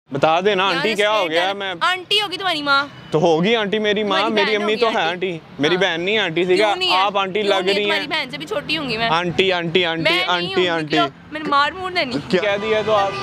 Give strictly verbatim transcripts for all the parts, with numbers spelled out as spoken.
बता देना आंटी क्या हो गया। मैं आंटी होगी तुम्हारी माँ तो होगी आंटी मेरी माँ, मेरी अम्मी तो है आंटी, मेरी बहन नहीं आंटी थी क्या? आप आंटी लग रही हैं। तुम्हारी बहन से भी छोटी होंगी मैं। Aunty aunty aunty aunty aunty मैंने मार मुंह नहीं कह दिया तो आप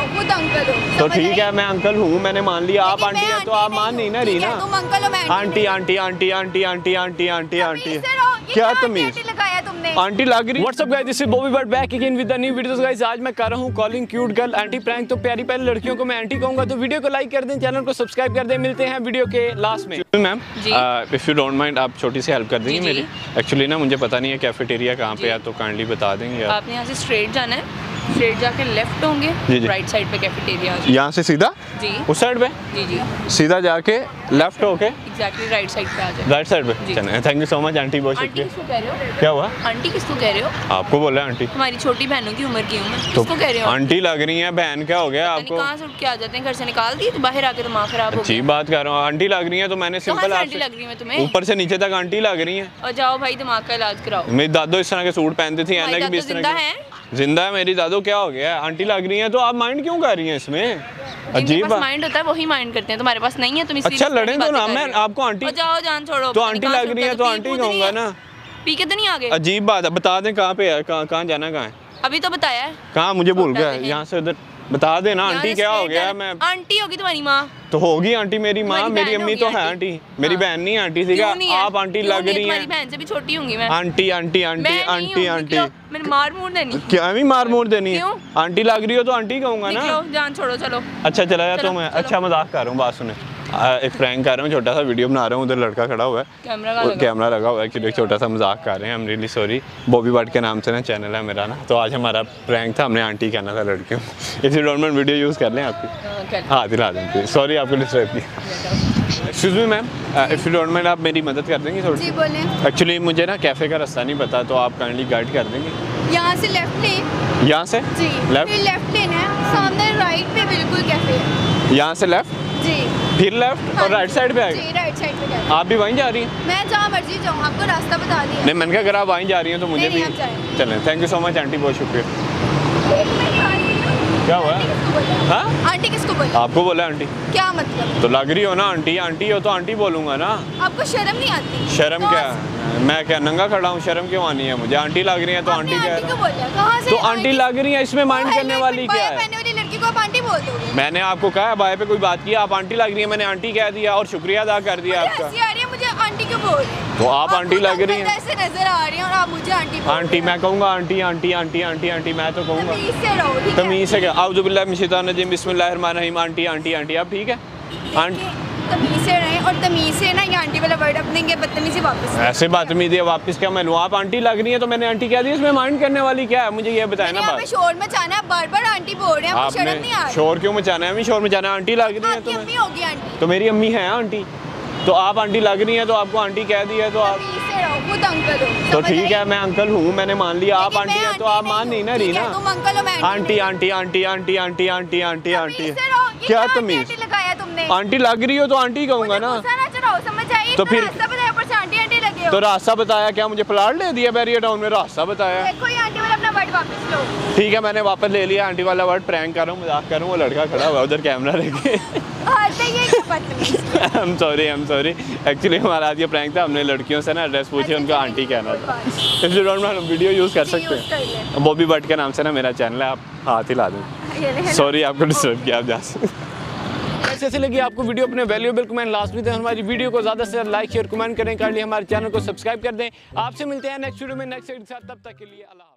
तो ठीक है, मैं अंकल हूँ, मैंने मान लिया। आप आंटी हैं तो आप मान नहीं ना रही ना। Aunty aunty aunty aunty aunty aunty aunty aunty क्या तमीज लगाया तुमने? आंटी लग रही। What's up guys, this is Bobby Butt back again with the new videos guys. आज मैं कर रहा हूँ calling cute girl aunty prank. तो प्यारी प्यारी लड़कियों को मैं एंटी कहूंगा, तो वीडियो को लाइक कर दें, चैनल को सब्सक्राइब कर दें। मिलते हैं वीडियो के लास्ट में। Ma'am if you don't mind, आप छोटी सी हेल्प कर देंगे मेरी? एक्चुअली ना मुझे पता नहीं है कैफेटेरिया कहाँ पे है, तो काइंडली बता देंगे। आपने यहाँ से स्ट्रेट जाना है, स्ट्रेट जाके लेफ्ट होंगे, राइट साइड पे कैफेटेरिया। यहाँ से सीधा जी उस साइड पे? जी जी सीधा जाके लेफ्ट होके एग्जैक्टली राइट साइड पे आ जाए। राइट साइड पे चलें। Thank you so much aunty, बहुत शुक्रिया। किसको कह रहे हो? क्या हुआ? आंटी किसको कह रहे हो? आपको बोला आंटी। तुम्हारी छोटी बहनों की उम्र की हूँ मैं, तो किसको कह रहे हो? आंटी लग रही है। बहन क्या हो गया आपको? कहाँ से उठ के आ जाते हैं, घर से निकाल दी तो बाहर आके दिमाग खराब हो गया। अच्छी बात कर रहा हूँ, आंटी लग रही है तो मैंने सिंपल आंटी लग रही है तुम्हें? ऊपर से नीचे तक आंटी लग रही है। और जाओ भाई दिमाग का इलाज कराओ। मेरी दादो इस तरह के सूट पहनती थी, ऐनक भी इस तरह की। जिंदा है मेरी दादो, क्या हो गया? आंटी लग रही है तो आप माइंड क्यों कर रही हैं इसमें? अजीब माइंड होता है वही माइंड करते हैं, तुम्हारे पास नहीं है। तुम अच्छा लड़े तो ना, मैं आपको आंटी। जाओ जान छोड़ो। तो आंटी लग रही है तो आंटी कहूंगा ना। पी के तो नहीं आ गए? अजीब बात है, बता दें कहाँ पे है, कहाँ जाना कहाँ है? अभी तो बताया है। कहाँ मुझे भूल गया, यहाँ से उधर बता देना। आंटी क्या हो गया? मैं आंटी होगी तुम्हारी माँ तो होगी आंटी मेरी माँ, मेरी अम्मी तो है आंटी, मेरी बहन नहीं आंटी थी क्या? आप आंटी लग रही हैं। बहन से भी छोटी होंगी मैं। Aunty aunty aunty aunty aunty मैंने मार मुंह देनी। क्या भी मार मुंह देनी है? आंटी लग रही हो तो आंटी कहूंगा ना। जान छोड़ो चलो। अच्छा चला जाता हूँ मैं। अच्छा मजाक कर रहा हूँ, बात सुने। एक प्रैंक कर रहा हूँ, छोटा सा वीडियो बना रहा हूँ, उधर लड़का खड़ा हुआ है, कैमरा लगा हुआ है। एक्चुअली एक छोटा सा मजाक कर रहे हैं, I am really sorry. Bobby Butt के नाम से ना चैनल है मेरा ना, तो आज हमारा प्रैंक था, हमने आंटी कहना था लड़कियों। If you don't mind video use कर लें आपकी? हाँ दिला दें, सॉरी आपको डिस्टर्ब किया। Excuse me ma'am, if you don't mind आप मेरी मदद कर देंगी थोड़ी? जी बोलें। एक्चुअली मुझे ना कैफ़े का रास्ता नहीं पता, तो आप काइंडली गाइड कर देंगे? यहाँ से लेफ्ट लें। यहाँ से जी लेफ्ट? लेफ्ट लेना है, सामने राइट पे बिल्कुल कैफे है। यहाँ से लेफ्ट? जी फिर लेफ्ट और राइट साइड पे आएगा? जी राइट साइड पे कैफे। आप भी वहीं जा रही हैं? मैं जहाँ मर्जी जाऊँ, आपको रास्ता बता दिया। नहीं मैंने कहा अगर आप वहीं जा रही हैं तो मुझे भी चलें। Thank you so much aunty, बहुत शुक्रिया। क्या हुआ? हाँ आंटी किसको बोला? आपको बोला आंटी। क्या मतलब? तो लग रही हो ना आंटी, आंटी हो तो आंटी बोलूंगा ना। आपको शर्म नहीं आती? शर्म क्या? मैं क्या नंगा खड़ा हूँ, शर्म क्यों आनी है मुझे? आंटी लग रही है तो आंटी कह रहा हूँ। तो आंटी लग रही है, इसमें माइंड करने वाली क्या है? लड़की को आप आंटी बोल दोगे? मैंने आपको कहा बाय पे कोई बात की, आप आंटी लग रही है, मैंने आंटी कह दिया और शुक्रिया अदा कर दिया आपका। मुझे आंटी क्यों बोल रही है? तो आप आंटी लग रही हैं। ऐसे नजर आ रही हैं और आप मुझे आंटी बोल रही हैं। आंटी मैं कहूँगा aunty aunty aunty aunty aunty मैं तो कहूँगा। तमीज़ से रहो, ठीक है? तमीज़ से क्या? आउज़ु बिल्लाहि मिनश शैतानिर रजीम, बिस्मिल्लाहिर रहमानिर रहीम। आंटी आंटी आंटी आप ठीक है? आंटी तमीज़ से रहें, और तमीज़ से ना ये आंटी वाला वर्ड अपने के बदतमीज़ी वापस। ऐसे बदतमीज़ी वापस क्या मैं लूँ? आप आंटी लग रही है तो मैंने आंटी कह दी, इसमें माइंड करने वाली क्या है? मुझे ये बताया ना बात। शोर मचाना है, बार बार आंटी बोल रहे हैं, आपको शर्म नहीं आ रही? शोर क्यों मचाना है? शोर मचाना है? आंटी लग रही है तो अम्मी होगी आंटी। तो मेरी अम्मी है आंटी, तो आप आंटी लग रही है तो आपको आंटी कह दी है तो आप खुद अंकल हो। तो ठीक है, मैं अंकल हूँ, मैंने मान लिया। आप आंटी है तो आप मान नहीं ना रही ना। तुम अंकल हो, मैं aunty aunty aunty aunty aunty aunty aunty aunty क्या तमीज़? लगाया तुमने? आंटी लग रही हो तो आंटी कहूँगा ना। तो फिर तो रास्ता बताया क्या? मुझे प्लाट ले दिया बैरियर टाउन में, रास्ता बताया। देखो ये आंटी वाला अपना वर्ड वापस लो। ठीक है मैंने वापस ले लिया आंटी वाला वर्ड। प्रैंक कर रहा हूँ, मजाक कर रहा हूँ, वो लड़का खड़ा हुआ उधर कैमरा लेके। I am sorry, I am sorry. Actually हमारा आज ये प्रैंक था, हमने लड़कियों से ना एड्रेस पूछे, उनको आंटी कहना था। If you don't mind video use कर सकते हैं। बॉबी बट के नाम से ना मेरा चैनल है, आप हाथ ही ला दें। सॉरी आपको डिस्टर्ब किया, आप जा सकते। कैसे लगी आपको वीडियो? अपने वैल्यूएबल कमेंट लास्ट में दें। हमारी वीडियो को ज़्यादा से ज़्यादा लाइक शेयर कमेंट करें, कर लिए हमारे चैनल को सब्सक्राइब कर दें। आपसे मिलते हैं नेक्स्ट वीडियो में नेक्स्ट के साथ, तब तक के लिए अल्लाह।